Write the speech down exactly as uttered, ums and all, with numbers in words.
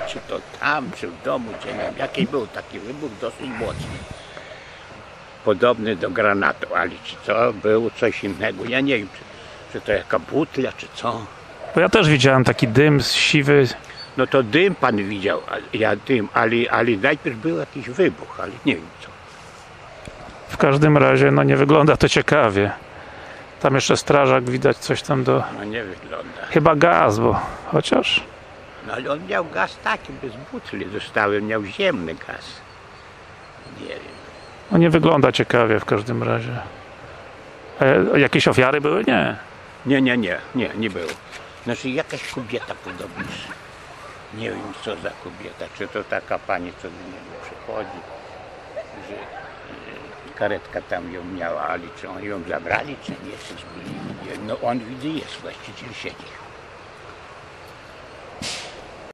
czy to tam, czy w domu, czy nie wiem, jaki był taki wybuch dosyć mocny. Podobny do granatu, ale czy to było coś innego, ja nie wiem, czy, czy to jaka butla, czy co. Bo ja też widziałem taki dym siwy. No to dym pan widział, a ja dym, ale, ale najpierw był jakiś wybuch, ale nie wiem co. W każdym razie, no nie wygląda to ciekawie. Tam jeszcze strażak, widać coś tam do... No nie wygląda. Chyba gaz, bo chociaż... No ale on miał gaz taki, bez butli dostałem, miał ziemny gaz. Nie wiem. No nie wygląda ciekawie w każdym razie. E, jakieś ofiary były? Nie. Nie, nie, nie, nie, nie było. Znaczy jakaś kobieta podobna. Nie wiem co za kobieta, czy to taka pani, co do niego przychodzi, że e, karetka tam ją miała, ale czy on ją zabrali, czy nie, czy zbyli. No on widzę jest, właściciel siedzi.